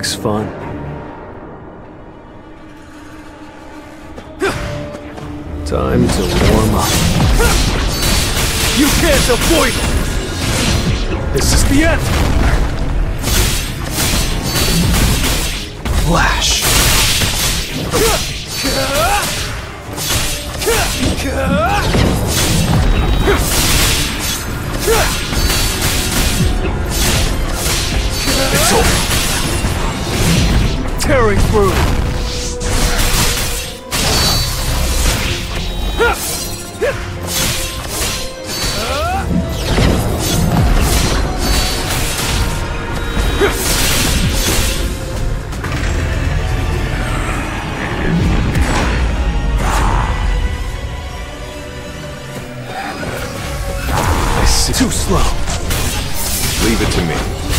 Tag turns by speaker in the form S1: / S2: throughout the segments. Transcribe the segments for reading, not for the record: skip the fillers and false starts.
S1: likes fun. Time to warm up.
S2: You can't avoid it! This is the end!
S1: Flash!
S2: It's over! Tearing through!
S1: Too slow.
S3: Leave it to me.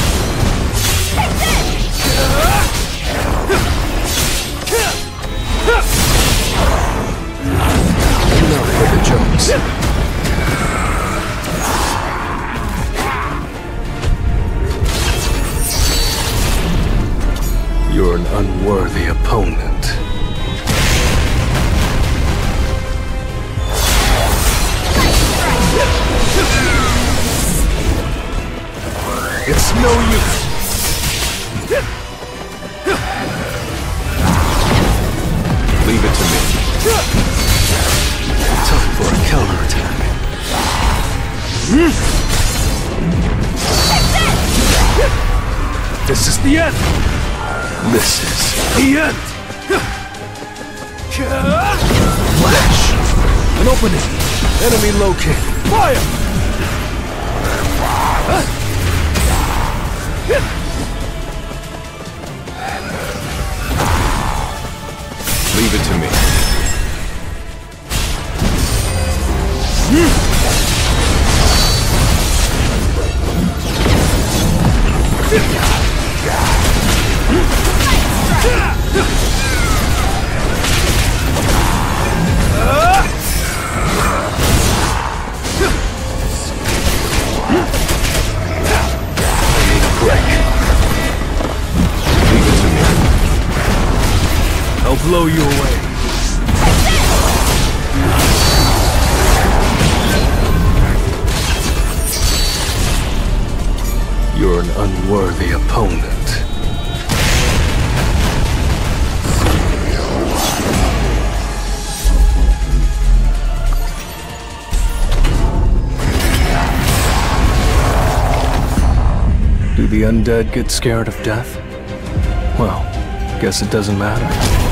S1: Enough for the jokes. You're an unworthy opponent.
S2: It's no use!
S3: Leave it to me.
S1: Time for a counterattack.
S2: This is the end!
S1: This is
S2: The end!
S1: Flash! An opening! Enemy located!
S2: Fire!
S3: Leave it to me.
S2: I'll blow you away.
S1: You're an unworthy opponent. Do the undead get scared of death? Well, guess it doesn't matter.